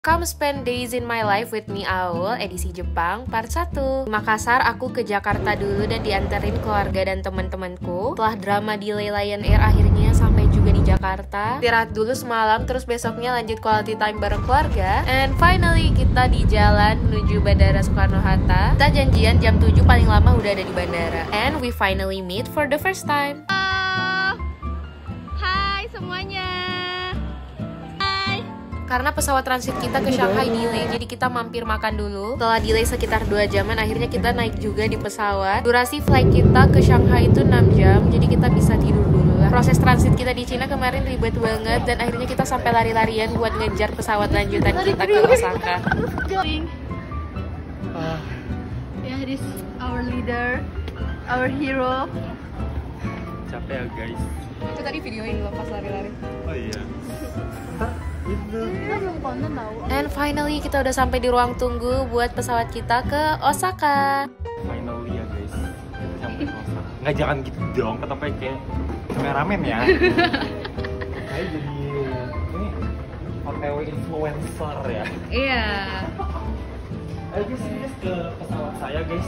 Come spend days in my life with me Aul, edisi Jepang, part 1. Di Makassar, aku ke Jakarta dulu dan dianterin keluarga dan teman-temanku. Setelah drama delay Lion Air, akhirnya sampai juga di Jakarta. Istirahat dulu semalam, terus besoknya lanjut quality time bareng keluarga. And finally, kita di jalan menuju Bandara Soekarno-Hatta. Kita janjian jam 7 paling lama udah ada di bandara. And we finally meet for the first time. Hai semuanya. Karena pesawat transit kita ke Shanghai delay, jadi kita mampir makan dulu. Setelah delay sekitar 2 jaman, akhirnya kita naik juga di pesawat. Durasi flight kita ke Shanghai itu 6 jam, jadi kita bisa tidur dulu lah. Proses transit kita di Cina kemarin ribet banget, dan akhirnya kita sampai lari-larian buat ngejar pesawat lanjutan kita ke Osaka. Yeah, this our leader, our hero. Capek ya guys. Itu tadi videoin lo pas lari-lari. Oh iya. And finally kita udah sampai di ruang tunggu buat pesawat kita ke Osaka. Finally ya guys, sampai Osaka. Nggak, jangan gitu dong, ketemu kayak kameramen ya. Saya jadi ini OTW influencer ya. Iya. Ayo guys ke pesawat saya guys.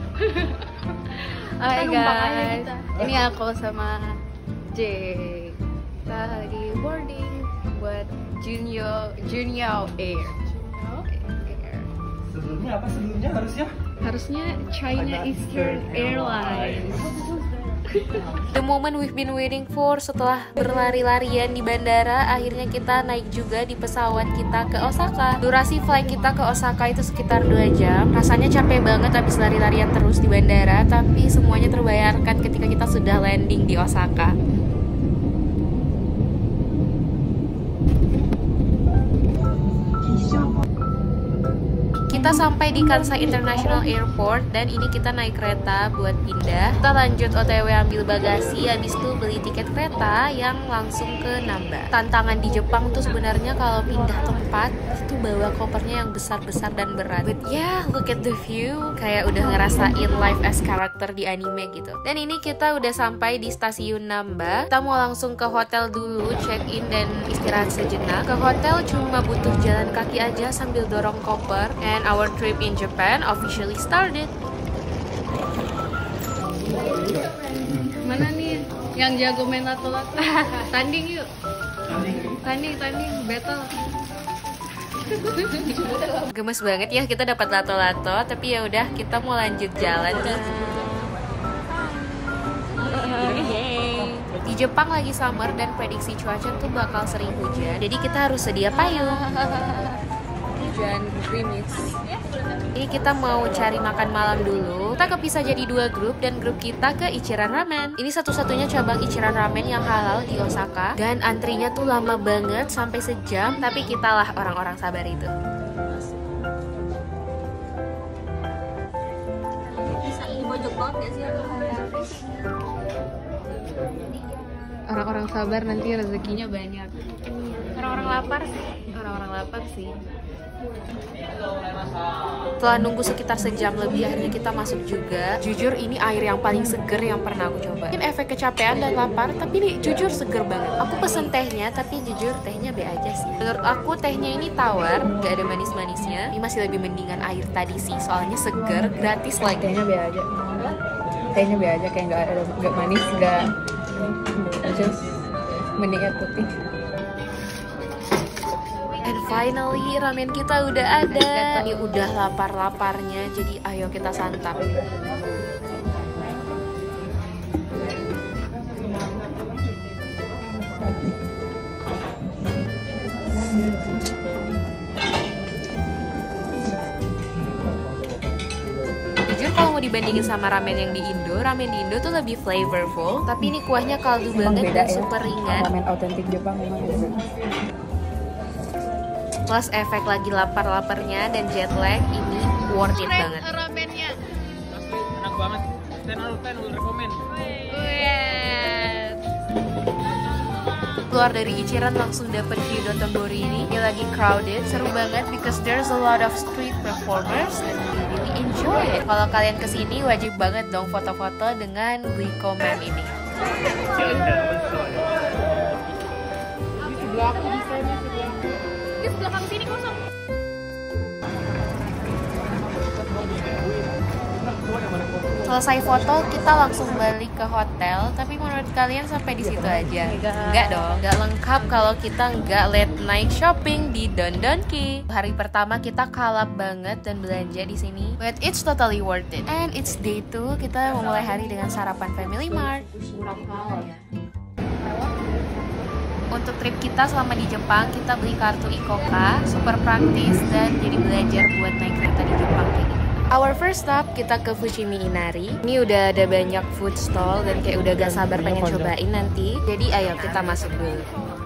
Hai guys, ini aku sama Jay. Kita lagi boarding buat Junior Air. Sebelumnya apa harusnya? Harusnya China Eastern Airlines. The moment we've been waiting for. Setelah berlari-larian di bandara, akhirnya kita naik juga di pesawat kita ke Osaka. Durasi flight kita ke Osaka itu sekitar 2 jam. Rasanya capek banget habis lari-larian terus di bandara, tapi semuanya terbayarkan ketika kita sudah landing di Osaka. Kita sampai di Kansai International Airport dan ini kita naik kereta buat pindah. Kita lanjut OTW ambil bagasi, habis itu beli tiket kereta yang langsung ke Namba. Tantangan di Jepang tuh sebenarnya kalau pindah tempat itu bawa kopernya yang besar-besar dan berat. But yeah, look at the view, kayak udah ngerasain life as character di anime gitu. Dan ini kita udah sampai di stasiun Namba. Kita mau langsung ke hotel dulu, check in dan istirahat sejenak. Ke hotel cuma butuh jalan kaki aja sambil dorong koper. And our trip in Japan officially started. Mana nih yang jago main lato-lato? Tanding yuk. Tanding battle. Gemes banget ya kita dapat lato-lato, tapi ya udah kita mau lanjut jalan nih. Di Jepang lagi summer dan prediksi cuaca tuh bakal sering hujan, jadi kita harus sedia payung. Hujan gerimis. Ini kita mau cari makan malam dulu. Kita kepisah jadi 2 grup dan grup kita ke Ichiran Ramen. Ini satu-satunya cabang Ichiran Ramen yang halal di Osaka. Dan antrinya tuh lama banget, sampai sejam. Tapi kitalah orang-orang sabar itu. Orang-orang sabar nanti rezekinya banyak. Orang-orang lapar sih. Setelah nunggu sekitar sejam lebih, akhirnya kita masuk juga. Jujur ini air yang paling seger yang pernah aku coba. Mungkin efek kecapean dan lapar, tapi ini jujur seger banget. Aku pesen tehnya, tapi jujur tehnya B aja sih. Menurut aku tehnya ini tawar, gak ada manis-manisnya. Ini masih lebih mendingan air tadi sih, soalnya seger, gratis lagi. Tehnya B aja. Tehnya B aja, kayak nggak manis, nggak just mending air putih. And finally ramen kita udah ada. Ini udah lapar-laparnya, jadi ayo kita santap. Jujur kalau mau dibandingin sama ramen yang di Indo, ramen di Indo tuh lebih flavorful, tapi ini kuahnya kaldu banget dan super ringan. Ramen autentik Jepang memang beda. Plus efek lagi lapar-laparnya dan jet lag, ini worth it banget. Ramennya. Asli enak banget. 10 out of 10 will recommend. Keluar dari Ichiran langsung dapet view Dotonbori ini. Dia lagi crowded, seru banget because there's a lot of street performers and we really enjoy it. Kalau kalian kesini wajib banget dong foto-foto dengan Glicoman ini. Sebelah aku bisa nih, sebelah. belakang sini kosong. Selesai foto, kita langsung balik ke hotel. Tapi menurut kalian sampai di situ aja? Enggak dong, enggak lengkap kalau kita nggak late night shopping di Don Donki. Hari pertama kita kalap banget dan belanja di sini, but it's totally worth it. And it's day 2, kita memulai hari dengan sarapan Family Mart. Untuk trip kita selama di Jepang, kita beli kartu Ikoka, super praktis dan jadi belajar buat naik kereta di Jepang kayak gini. Our first stop, kita ke Fushimi Inari. Ini udah ada banyak food stall dan kayak udah gak sabar pengen cobain nanti. Jadi ayo kita masuk dulu.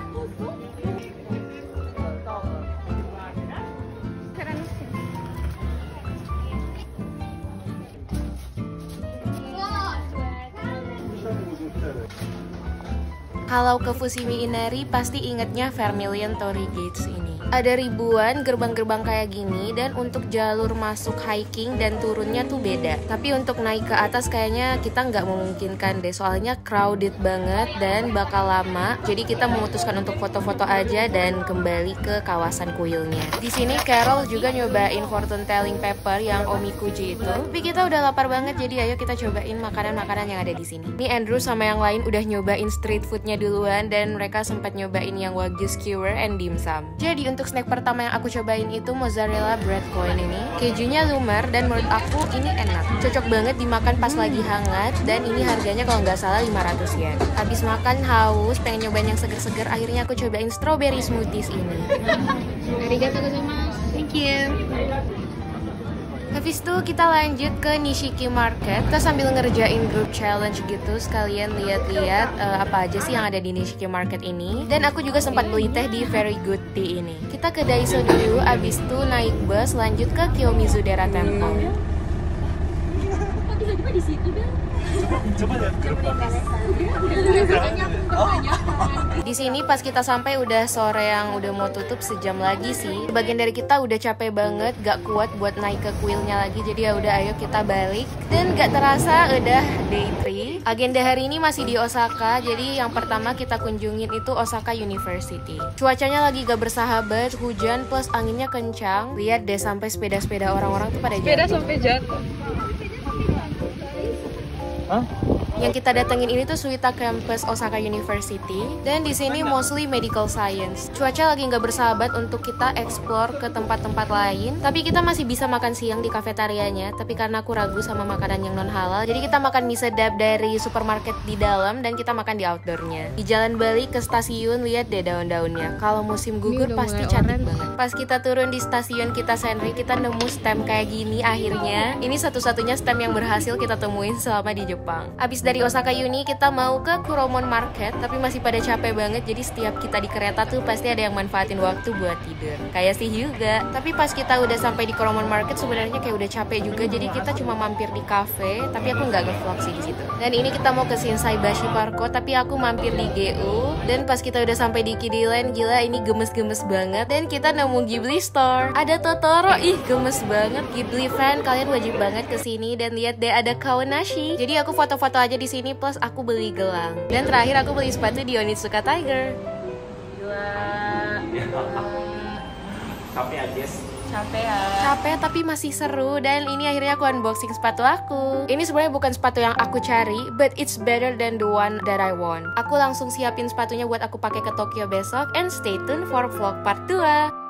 Kalau ke Fushimi Inari pasti ingetnya Vermilion Torii Gates ini. Ada ribuan gerbang-gerbang kayak gini dan untuk jalur masuk hiking dan turunnya tuh beda. Tapi untuk naik ke atas kayaknya kita nggak memungkinkan deh, soalnya crowded banget dan bakal lama. Jadi kita memutuskan untuk foto-foto aja dan kembali ke kawasan kuilnya. Di sini Carol juga nyobain fortune telling paper yang omikuji itu. Tapi kita udah lapar banget, jadi ayo kita cobain makanan-makanan yang ada di sini. Ini Andrew sama yang lain udah nyobain street foodnya duluan dan mereka sempat nyobain yang wagyu skewer and dimsum. Jadi untuk snack pertama yang aku cobain itu mozzarella bread coin ini. Kejunya lumer dan menurut aku ini enak. Cocok banget dimakan pas lagi hangat dan ini harganya kalau nggak salah 500 yen. Habis makan haus, pengen nyobain yang seger-seger, akhirnya aku cobain strawberry smoothies ini. Arigatou gozaimasu. Thank you. Habis itu kita lanjut ke Nishiki Market. Kita sambil ngerjain group challenge gitu, sekalian lihat-lihat apa aja sih yang ada di Nishiki Market ini. Dan aku juga sempat beli teh di Very Good Tea ini. Kita ke Daiso dulu, abis itu naik bus lanjut ke Kiyomizu-dera Temple. Kok tiba-tiba di situ dah? Coba lihat gerbang. Di sini pas kita sampai udah sore yang udah mau tutup sejam lagi sih. Sebagian dari kita udah capek banget, gak kuat buat naik ke kuilnya lagi. Jadi ya udah ayo kita balik. Dan gak terasa udah day 3. Agenda hari ini masih di Osaka. Jadi yang pertama kita kunjungin itu Osaka University. Cuacanya lagi gak bersahabat, hujan plus anginnya kencang. Lihat deh sampai sepeda-sepeda orang-orang tuh pada jatuh. Sepeda sampai jatuh. Hah? Yang kita datengin ini tuh Suita Campus Osaka University, dan di sini mostly medical science. Cuaca lagi nggak bersahabat untuk kita explore ke tempat-tempat lain, tapi kita masih bisa makan siang di kafetarianya. Tapi karena aku ragu sama makanan yang non halal, jadi kita makan mie sedap dari supermarket di dalam dan kita makan di outdoornya. Di jalan balik ke stasiun, lihat deh daun-daunnya. Kalau musim gugur pasti cantik banget. Pas kita turun di stasiun kita Senri, kita nemu stem kayak gini akhirnya. Ini satu-satunya stem yang berhasil kita temuin selama di Jepang. Abis dari Osaka Uni kita mau ke Kuromon Market, tapi masih pada capek banget. Jadi setiap kita di kereta tuh pasti ada yang manfaatin waktu buat tidur. Kayak sih juga. Tapi pas kita udah sampai di Kuromon Market sebenarnya kayak udah capek juga. Jadi kita cuma mampir di cafe, tapi aku nggak nge-vlog sih di situ. Dan ini kita mau ke Shinsai Bashi Parko, tapi aku mampir di GU. Dan pas kita udah sampai di Kidiland, gila ini gemes-gemes banget. Dan kita nemu Ghibli Store. Ada Totoro, ih gemes banget. Ghibli fan, kalian wajib banget kesini. Dan lihat deh ada Kaonashi. Jadi aku foto-foto aja di sini plus aku beli gelang. Dan terakhir aku beli sepatu di Onitsuka Tiger. Capek aja. Capek tapi masih seru. Dan ini akhirnya aku unboxing sepatu aku. Ini sebenarnya bukan sepatu yang aku cari, but it's better than the one that I want. Aku langsung siapin sepatunya buat aku pakai ke Tokyo besok. And stay tuned for vlog part 2.